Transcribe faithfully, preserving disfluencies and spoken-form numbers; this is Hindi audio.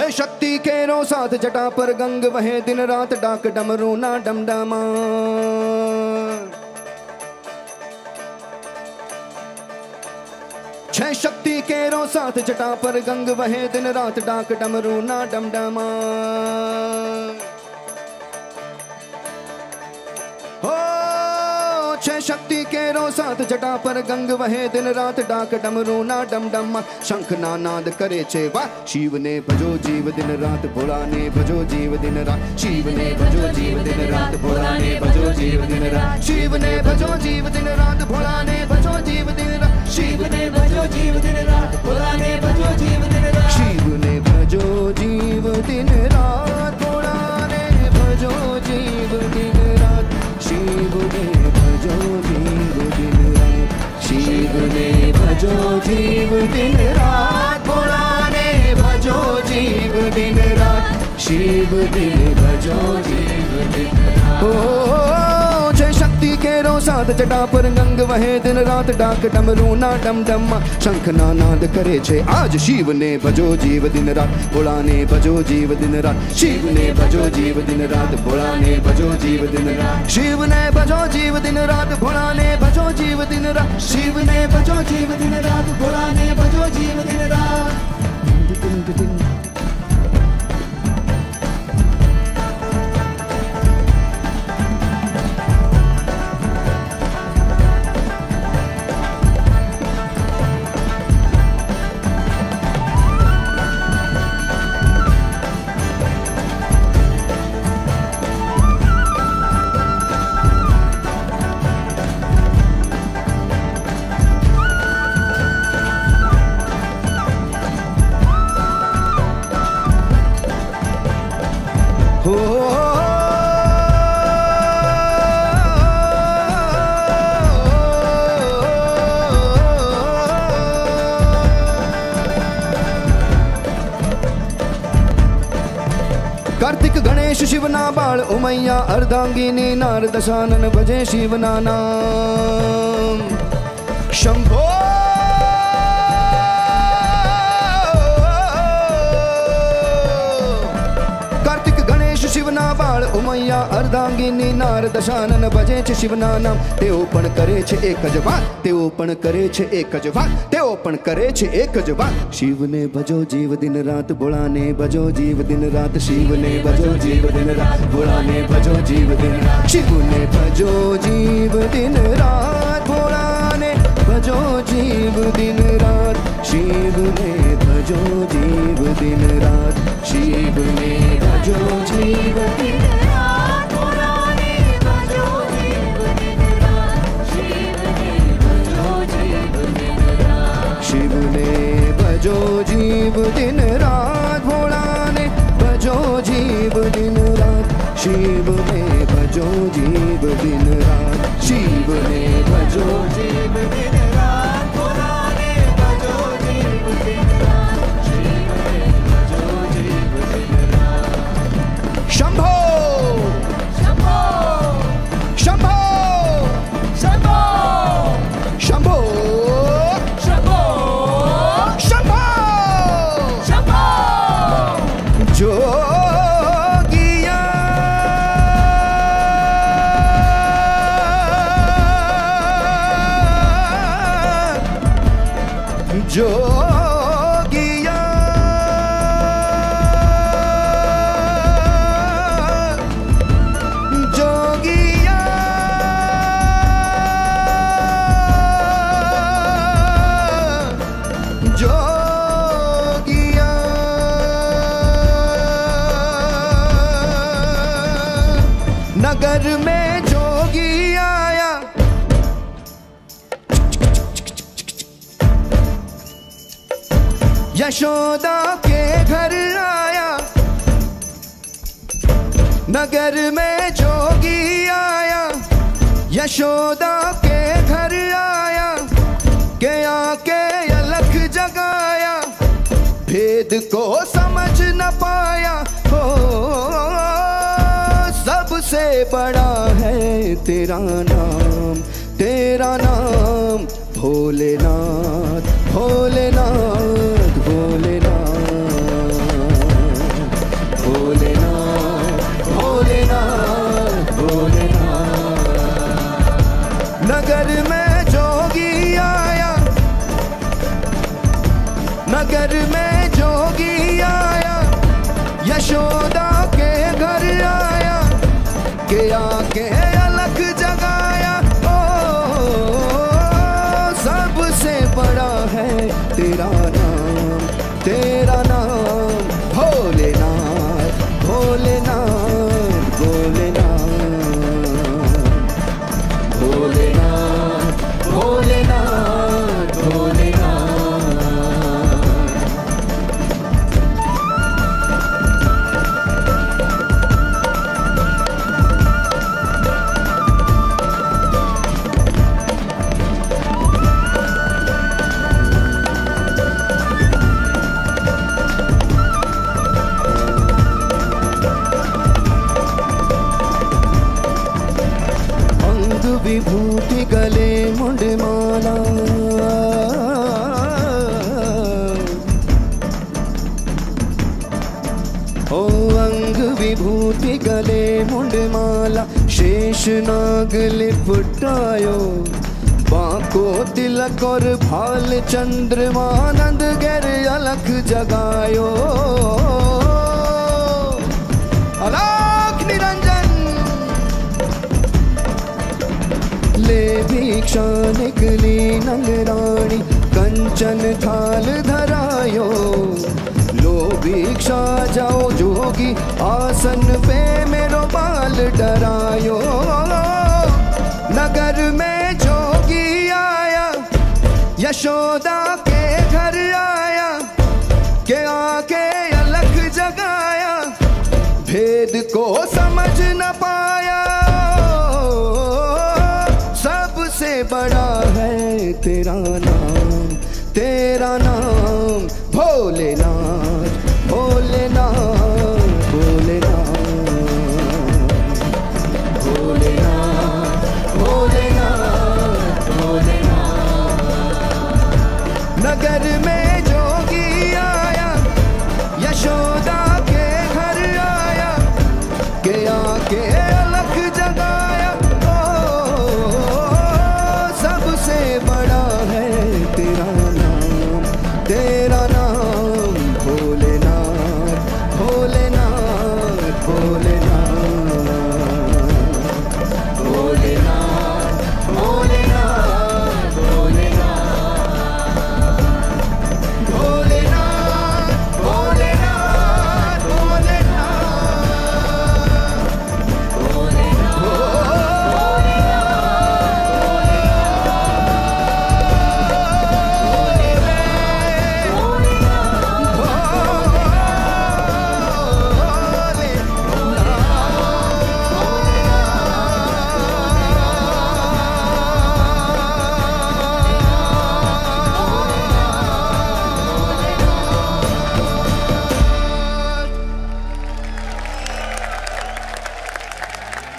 छह शक्ति केरो साथ जटा पर गंग वहे दिन रात डाक डमरू ना डमडमा। छह शक्ति केरो साथ जटा पर गंग वहे दिन रात डाक डमरू ना डमडमा। हो छह शक्ति केरो साथ जटा पर गंग वहे दिन रात डाक डमरू ना डमडमा। शंख ना नाद करे छे वाह शिव ने भजो जीव दिन रात भोला ने भजो जीव दिन रात। शिव ने भजो जीव दिन रात भोला ने भजो जीव दिन रात। शिव ने भजो जीव दिन रात भोला ने भजो जीव दिन रात। शिव ने भजो जीव दिन रात भोला ने भजो जीव दिन रात। शिव ने भजो जीव दिन रात भोला ने भजो जीव दिन रात। शिव ने भजो जीव दिन रात। शिव ने भजो जीव दिन रात भोला ने भजो जीव दिन रात। शिव ने भजो जीव दिन रात। ओ छह शक्ति केरो साथ जटा पर गंग वहे दिन रात डाक डमरू ना डमडमा। शंख ना नाद करे छे आज शिव ने भजो जीव दिन रात भोला ने भजो जीव दिन रात। शिव ने भजो जीव दिन रात भोला ने भजो जीव दिन रात। शिव ने भजो जीव दिन रात भोला ने भजो जीव दिन रात। शिव ने भजो जीव दिन रात भोला ने भजो जीव दिन रात। कार्तिक गणेश शिवना बाळ उमैया अर्धांगिनी नार दशानन भजे शिवना नाम। शंभो कार्तिक गणेश शिवना बाळ उमैया अर्धांगिनी नार दशानन भजे छे शिवना नाम। तेओ पण करे छे एक ज વાત तेओ पण करे छे एक ज વાત तेओ पण करे छे एक ज વાત। शिव ने भजो जीव दिन रात भोला ने भजो जीव दिन रात। शिव ने भजो जीव दिन रात भोला ने भजो जीव दिन रात। शिव ने भजो जीव दिन रात भोला ने भजो जीव दिन रात। शिव ने भजो जीव दिन रात। शिव ने भजो जीव दिन रात भोला ने भजो जीव दिन रात। शिव ने भजो जीव दिन रात। शिव ने भजो जीव दिन रात भोला ने भजो जीव दिन रात। शिव ने भजो जीव दिन रात। शिव ने भजो जीव दिन रात भोला ने भजो जीव दिन रात। शिव ने भजो जीव दिन रात। शंभो शंभो शंभो शंभो शंभो शंभो शंभो शंभो जोगिया जोगिया जोगिया जोगिया नगर में जोगी आया यशोदा के घर आया। नगर में जोगी आया यशोदा के घर आया। के आके अलख जगाया भेद को समझ न पाया। हो सबसे बड़ा है तेरा नाम तेरा नाम भोलेनाथ भोलेनाथ भोलेनाथ। यशोदा के घर आया के आके अलख जगाया। ओ सबसे बड़ा है तेरा नाम, तेरा नाम भोलेनाथ, भोलेनाथ, भोलेनाथ, भोलेनाथ, भोलेनाथ, विभूति गले मुंडमाला, ओ अंग विभूति गले मुंडमाला, शेष नाग लिपटायो, बाको तिलक और भाल चंद्रमा, नंद गिर अलख जगायो। अलख निरंजन ले भिक्षा निकली नंगराणी, कंचन थाल धरायो, लो भिक्षा जाओ जोगी, आसन पे मेरो बाल डरायो। नगर में जोगी आया, यशोदा के घर आया, के आके अलख जगाया, भेद को समझ न पाया। सबसे बड़ा है तेरा नाम, तेरा नाम भोलेनाथ, भोलेनाथ, भोलेनाथ, भोलेनाथ, भोलेनाथ, भोलेनाथ। नगर में जोगी आया, यशोदा के घर आया, के आके अलख जगाया। सबसे बड़ा है तेरा नाम, तेरा नाम भोलेनाथ, भोलेनाथ, भोलेनाथ।